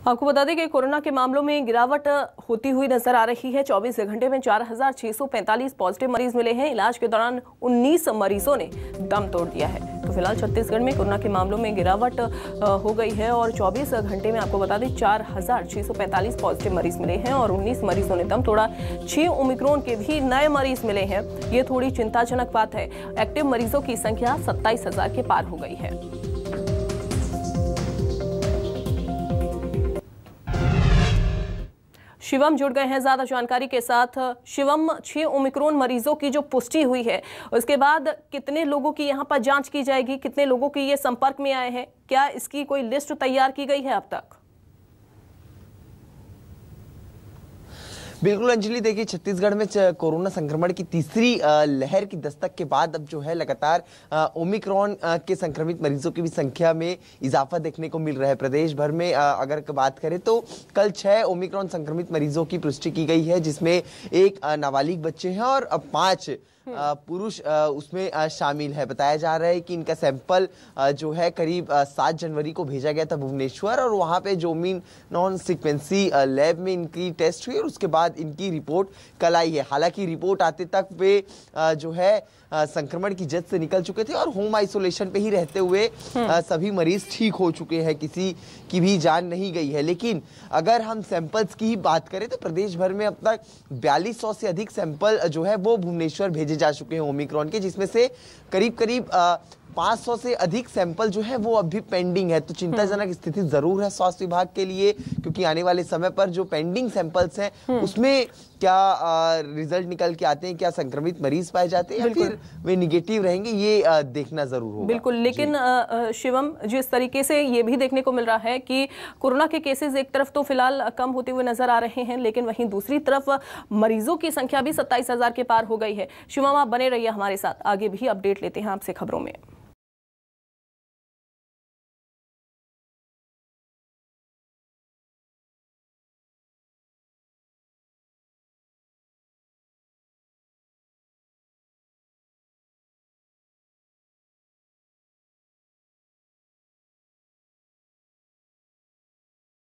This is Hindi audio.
आपको बता दें कि कोरोना के मामलों में गिरावट होती हुई नजर आ रही है। 24 घंटे में 4,645 पॉजिटिव मरीज मिले हैं। इलाज के दौरान 19 मरीजों ने दम तोड़ दिया है। तो फिलहाल छत्तीसगढ़ में कोरोना के मामलों में गिरावट हो गई है और 24 घंटे में आपको बता दें 4,645 पॉजिटिव मरीज मिले हैं और 19 मरीजों ने दम तोड़ा। 6 ओमिक्रॉन के भी नए मरीज मिले हैं। ये थोड़ी चिंताजनक बात है। एक्टिव मरीजों की संख्या 27,000 के पार हो गई है। शिवम जुड़ गए हैं ज्यादा जानकारी के साथ। शिवम, 6 ओमिक्रॉन मरीजों की जो पुष्टि हुई है उसके बाद कितने लोगों की यहां पर जांच की जाएगी, कितने लोगों की ये संपर्क में आए हैं, क्या इसकी कोई लिस्ट तैयार की गई है अब तक? बिल्कुल अंजलि, देखिए छत्तीसगढ़ में कोरोना संक्रमण की तीसरी लहर की दस्तक के बाद अब जो है लगातार ओमिक्रॉन के संक्रमित मरीजों की भी संख्या में इजाफा देखने को मिल रहा है। प्रदेश भर में अगर बात करें तो कल 6 ओमिक्रॉन संक्रमित मरीजों की पुष्टि की गई है, जिसमें एक नाबालिग बच्चे हैं और 5 पुरुष उसमें शामिल है। बताया जा रहा है कि इनका सैंपल जो है करीब 7 जनवरी को भेजा गया था भुवनेश्वर और वहां पे जोमिन नॉन सीक्वेंसी लैब में इनकी टेस्ट हुई और उसके बाद इनकी रिपोर्ट कल आई है। हालांकि रिपोर्ट आते तक वे जो है संक्रमण की जद से निकल चुके थे और होम आइसोलेशन पे ही रहते हुए सभी मरीज ठीक हो चुके हैं, किसी की भी जान नहीं गई है। लेकिन अगर हम सैंपल्स की ही बात करें तो प्रदेश भर में अब तक 4200 से अधिक सैंपल जो है वो भुवनेश्वर भेजे जा चुके हैं ओमिक्रॉन के, जिसमें से करीब 500 से अधिक सैंपल जो है वो अभी पेंडिंग है। तो चिंताजनक स्थिति जरूर है स्वास्थ्य विभाग के लिए, क्योंकि आने वाले समय पर जो पेंडिंग सैंपल्स हैं उसमें क्या रिजल्ट निकल के आते हैं, क्या संक्रमित मरीज पाए जाते हैं या फिर वे निगेटिव रहेंगे, ये देखना जरूर होगा। बिल्कुल, लेकिन शिवम, जिस तरीके से ये भी देखने को मिल रहा है कि कोरोना के केसेस एक तरफ तो फिलहाल कम होते हुए नजर आ रहे हैं, लेकिन वहीं दूसरी तरफ मरीजों की संख्या भी 27,000 के पार हो गई है। शिवम, आप बने रहिए हमारे साथ, आगे भी अपडेट लेते हैं आपसे खबरों में।